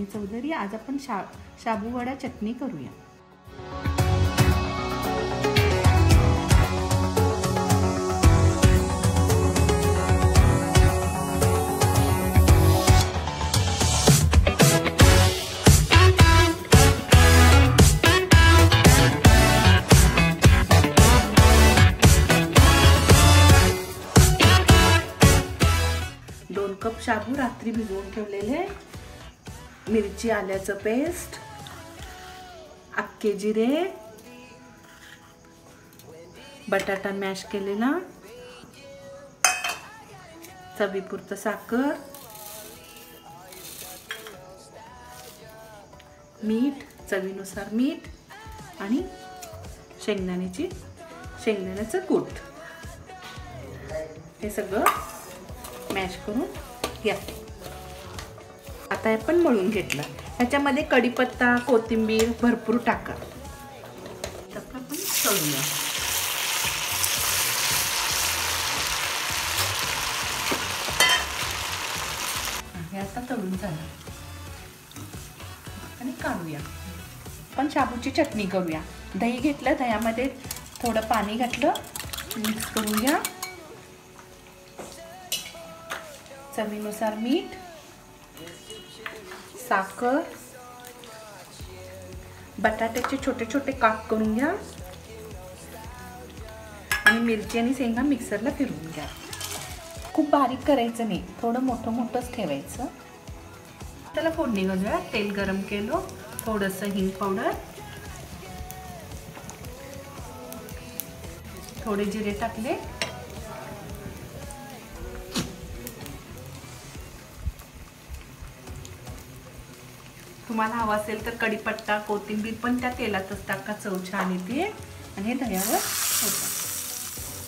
चौधरी. आज आपण शाबू वडा चटणी करूया. दोन कप शाबू रात्री भिजवून ठेवलेले, मिरची आल्याचं पेस्ट, अख्खे जिरे, बटाटा मॅश केलेला, चवीपुरतं साखर, मीठ चवीनुसार मीठ आणि शेंगदाण्याचं कूट. हे सगळं मॅश करून घ्या. आता आपण मळून घेतलं. ह्याच्यामध्ये कढीपत्ता, कोथिंबीर भरपूर टाका. आता आपण तळूया. हे आता तळून झालं आणि काढूया. आपण शाबूची चटणी करूया. दही घेतलं, दह्यामध्ये थोडं पाणी घातलं, मिक्स करून घ्या. चवीनुसार मीठ, साखर, बटाट्याचे छोटे छोटे काप करून घ्या आणि मिरची आणि शेंगा मिक्सरला फिरवून घ्या. खूप बारीक करायचं नाही, थोडं मोठं मोठंच ठेवायचं. त्याला फोडणी घालूया. तेल गरम केलं, थोडंसं हिंग पावडर, थोडे जिरे टाकले, तुम्हाला हवा असेल तर कढीपत्ता, कोथिंबीर पण त्या तेलातच टाका, चव छान येते. आणि हे दह्यावर होतं.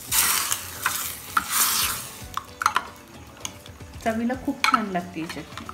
चवीला खूप छान लागते ही चटणी.